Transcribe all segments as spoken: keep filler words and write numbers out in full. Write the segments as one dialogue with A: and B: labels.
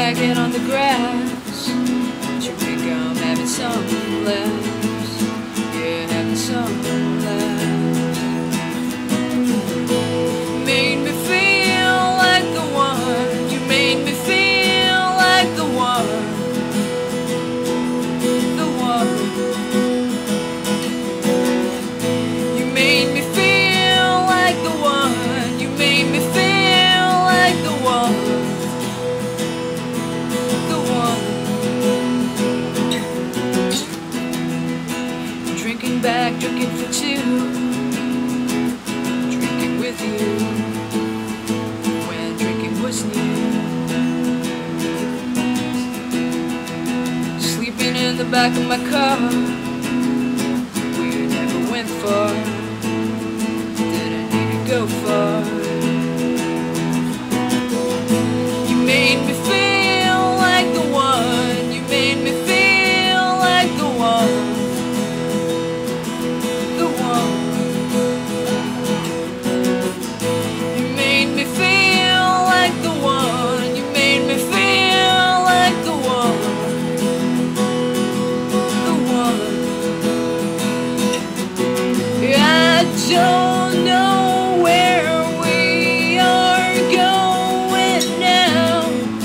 A: blanket on the grass. You think I'm having some laughs? Yeah, having some laughs. Made me feel like the one. You made me feel like the one. The one. You made me feel like the one. You made me feel like the one. Drinking back, drinking for two, drinking with you, when drinking was new. Sleeping in the back of my car, we never went far, didn't need to go far. You made me feel like the one, you made me feel like the one. Don't know where we are going now.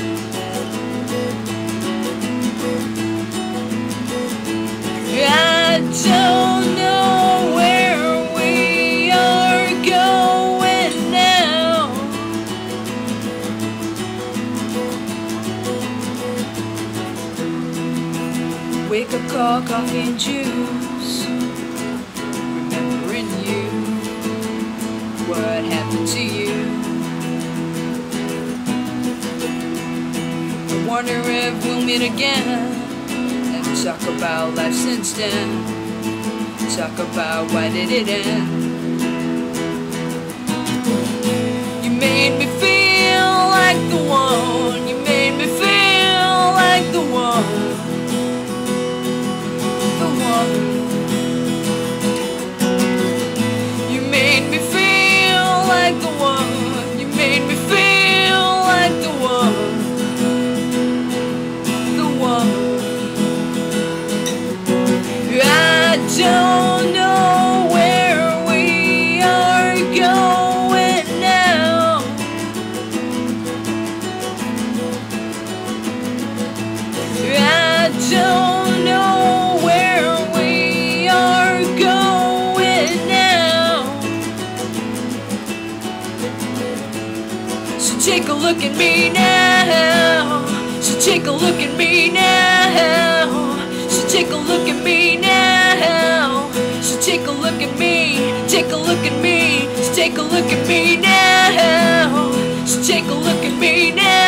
A: I don't know where we are going now. Wake up call, coffee and juice. Remembering you. What happened to you? I wonder if we'll meet again and talk about life since then. Talk about why did it end. You made me feel like the one. You made me feel like the one. The one. You made me feel like the one. You made me feel like the one. The one. I don't know where we are going now. I don't know where we are going now. So take a look at me now. So take a look at me now. So take a look at me now. So take a look at me. Take a look at me. So take a look at me now. So take a look at me now.